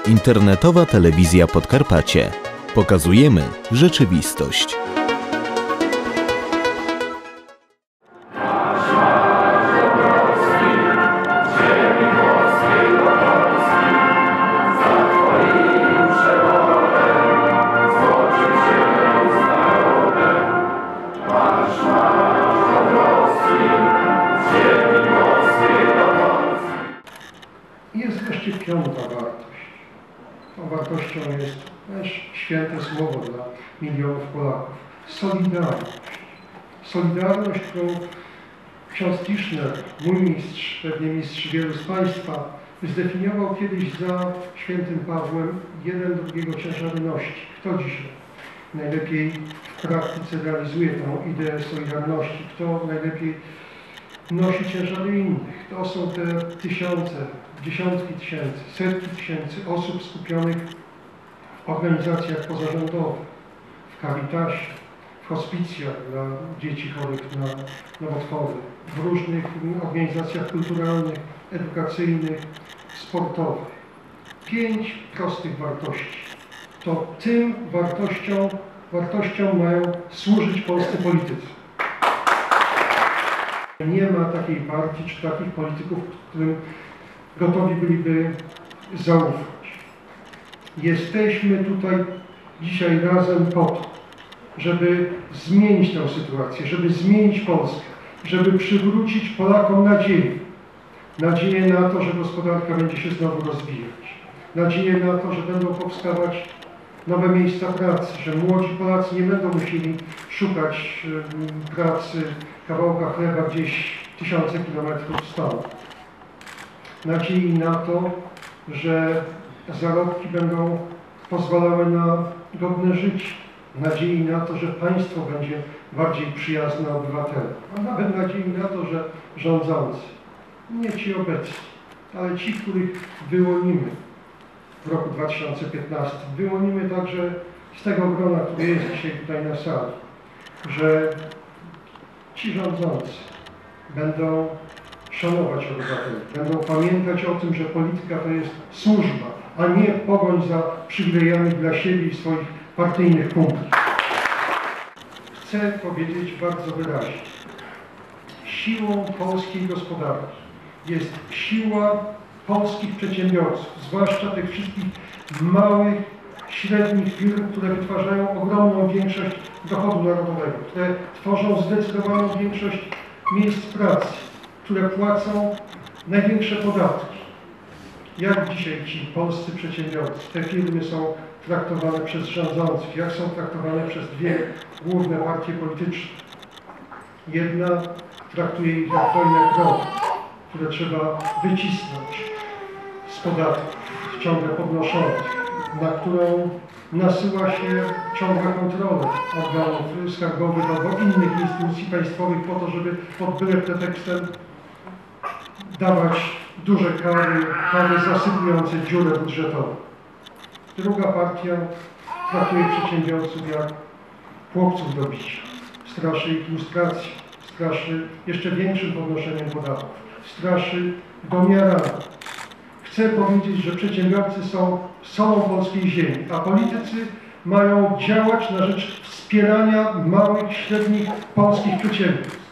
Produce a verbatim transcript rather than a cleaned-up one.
Internetowa Telewizja Podkarpacie. Pokazujemy rzeczywistość. Jest wreszcie piąta wartość. Tą wartością jest też święte słowo dla milionów Polaków. Solidarność. Solidarność, którą ksiądz Tischner, mój mistrz, pewnie mistrz wielu z Państwa, zdefiniował kiedyś za świętym Pawłem jeden drugiego ciężary nosi. Kto dzisiaj najlepiej w praktyce realizuje tę ideę solidarności? Kto najlepiej nosi ciężary innych? To są te tysiące, dziesiątki tysięcy, setki tysięcy osób skupionych w organizacjach pozarządowych, w Caritasie, w hospicjach dla dzieci chorych na nowotwory, w różnych organizacjach kulturalnych, edukacyjnych, sportowych. Pięć prostych wartości. To tym wartościom, wartościom mają służyć polscy politycy. Nie ma takiej partii czy takich polityków, którym gotowi byliby zaufać. Jesteśmy tutaj dzisiaj razem po to, żeby zmienić tę sytuację, żeby zmienić Polskę, żeby przywrócić Polakom nadzieję. Nadzieję na to, że gospodarka będzie się znowu rozwijać. Nadzieję na to, że będą powstawać nowe miejsca pracy, że młodzi Polacy nie będą musieli szukać pracy, kawałka chleba gdzieś tysiące kilometrów stąd. Nadziei na to, że zarobki będą pozwalały na godne życie. Nadziei na to, że państwo będzie bardziej przyjazne obywatelom. A nawet nadziei na to, że rządzący, nie ci obecni, ale ci, których wyłonimy w roku dwa tysiące piętnastym, wyłonimy także z tego grona, który jest dzisiaj tutaj na sali, że ci rządzący będą szanować obywateli, będą pamiętać o tym, że polityka to jest służba, a nie pogoń za przywilejami dla siebie i swoich partyjnych kumpli. Chcę powiedzieć bardzo wyraźnie, siłą polskiej gospodarki jest siła polskich przedsiębiorców, zwłaszcza tych wszystkich małych, średnich firm, które wytwarzają ogromną większość dochodu narodowego, które tworzą zdecydowaną większość miejsc pracy, które płacą największe podatki. Jak dzisiaj ci polscy przedsiębiorcy, te firmy są traktowane przez rządzących, jak są traktowane przez dwie główne partie polityczne. Jedna traktuje ich jak dojne krowy, które trzeba wycisnąć z podatków ciągle podnoszonych, na którą nasyła się ciągła kontrola organów skarbowych albo innych instytucji państwowych po to, żeby pod byle pretekstem dawać duże kary, kary zasypujące dziurę budżetową. Druga partia traktuje przedsiębiorców jak chłopców do bicia. Straszy ich lustracją, straszy jeszcze większym podnoszeniem podatków, straszy domiarami. Chcę powiedzieć, że przedsiębiorcy są solą polskiej ziemi, a politycy mają działać na rzecz wspierania małych, średnich polskich przedsiębiorstw.